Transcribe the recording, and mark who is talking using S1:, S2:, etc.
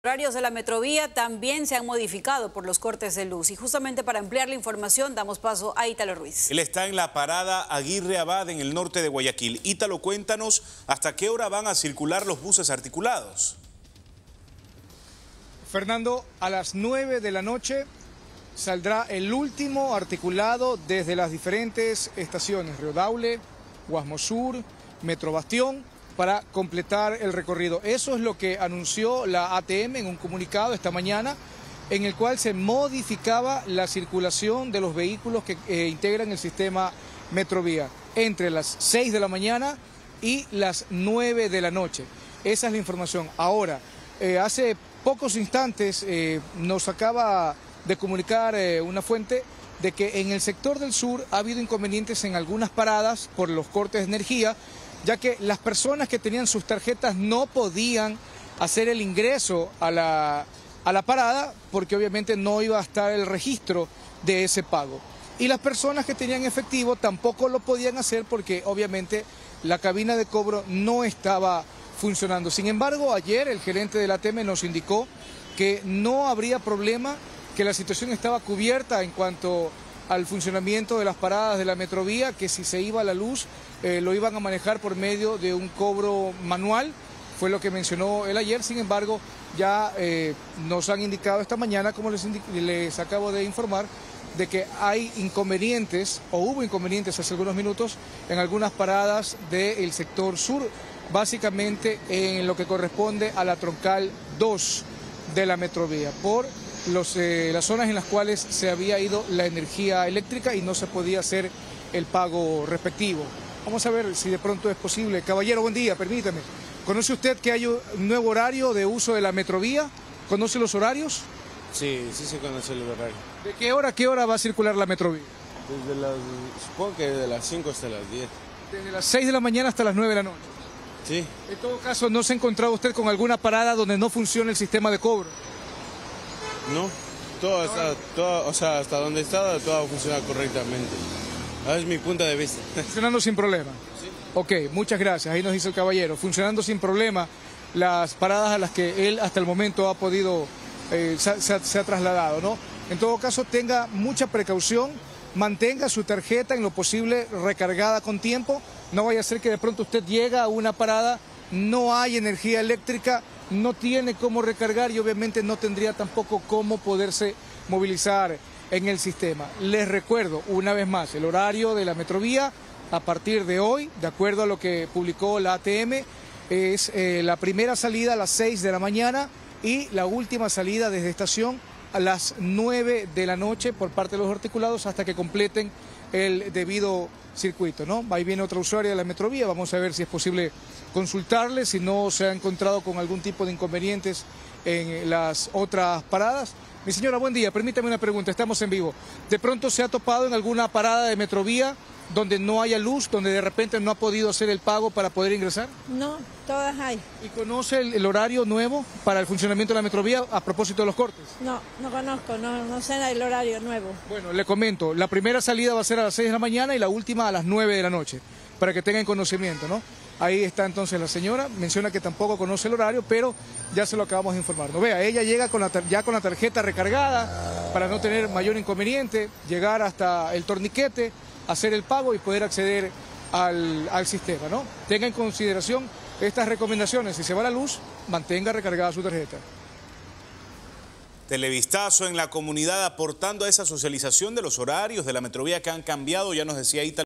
S1: Horarios de la Metrovía también se han modificado por los cortes de luz y justamente para ampliar la información damos paso a Ítalo Ruiz.
S2: Él está en la parada Aguirre Abad en el norte de Guayaquil. Ítalo, cuéntanos hasta qué hora van a circular los buses articulados.
S3: Fernando, a las 9 de la noche saldrá el último articulado desde las diferentes estaciones, Río Daule, Guasmo Sur, Metro Bastión, para completar el recorrido. Eso es lo que anunció la ATM en un comunicado esta mañana, en el cual se modificaba la circulación de los vehículos que integran el sistema Metrovía entre las 6 de la mañana y las 9 de la noche. Esa es la información. Ahora, hace pocos instantes nos acaba de comunicar una fuente de que en el sector del sur ha habido inconvenientes en algunas paradas por los cortes de energía, ya que las personas que tenían sus tarjetas no podían hacer el ingreso a la parada porque obviamente no iba a estar el registro de ese pago. Y las personas que tenían efectivo tampoco lo podían hacer porque obviamente la cabina de cobro no estaba funcionando. Sin embargo, ayer el gerente de la ATM nos indicó que no habría problema, que la situación estaba cubierta en cuanto al funcionamiento de las paradas de la Metrovía, que si se iba la luz lo iban a manejar por medio de un cobro manual, fue lo que mencionó él ayer. Sin embargo, ya nos han indicado esta mañana, como les acabo de informar, de que hay inconvenientes, o hubo inconvenientes hace algunos minutos, en algunas paradas del sector sur, básicamente en lo que corresponde a la troncal 2 de la Metrovía, por las zonas en las cuales se había ido la energía eléctrica y no se podía hacer el pago respectivo. Vamos a ver si de pronto es posible. Caballero, buen día, permítame. ¿Conoce usted que hay un nuevo horario de uso de la Metrovía? ¿Conoce los horarios?
S4: Sí, sí conoce el horario.
S3: ¿De qué hora a qué hora va a circular la Metrovía?
S4: Supongo que de las 5 hasta las 10.
S3: Desde las 6 de la mañana hasta las 9 de la noche.
S4: Sí.
S3: En todo caso, ¿no se ha encontrado usted con alguna parada donde no funcione el sistema de cobro?
S4: No, hasta donde está todo funciona correctamente. Es mi punto de vista.
S3: Funcionando sin problema.
S4: Sí.
S3: Ok, muchas gracias. Ahí nos dice el caballero. Funcionando sin problema las paradas a las que él hasta el momento ha podido, se ha trasladado, ¿no? En todo caso, tenga mucha precaución, mantenga su tarjeta en lo posible recargada con tiempo. No vaya a ser que de pronto usted llega a una parada, no hay energía eléctrica, no tiene cómo recargar y obviamente no tendría tampoco cómo poderse movilizar en el sistema. Les recuerdo una vez más, el horario de la Metrovía a partir de hoy, de acuerdo a lo que publicó la ATM, es la primera salida a las 6 de la mañana y la última salida desde estación a las 9 de la noche por parte de los articulados hasta que completen el debido circuito, ¿no? Ahí viene otra usuaria de la Metrovía, vamos a ver si es posible consultarle, si no se ha encontrado con algún tipo de inconvenientes en las otras paradas. Mi señora, buen día, permítame una pregunta, estamos en vivo. ¿De pronto se ha topado en alguna parada de Metrovía donde no haya luz, donde de repente no ha podido hacer el pago para poder ingresar?
S5: No, todas hay.
S3: ¿Y conoce el horario nuevo para el funcionamiento de la Metrovía a propósito de los cortes?
S5: No, no conozco, no sé el horario nuevo.
S3: Bueno, le comento, la primera salida va a ser a las 6 de la mañana y la última a las 9 de la noche, para que tengan conocimiento, ¿no? Ahí está entonces la señora, menciona que tampoco conoce el horario, pero ya se lo acabamos de informar. No vea, ella llega ya con la tarjeta recargada para no tener mayor inconveniente, llegar hasta el torniquete, hacer el pago y poder acceder al sistema, ¿no? Tenga en consideración estas recomendaciones. Si se va la luz, mantenga recargada su tarjeta.
S2: Televistazo en la comunidad aportando a esa socialización de los horarios de la Metrovía que han cambiado, ya nos decía Ítalo.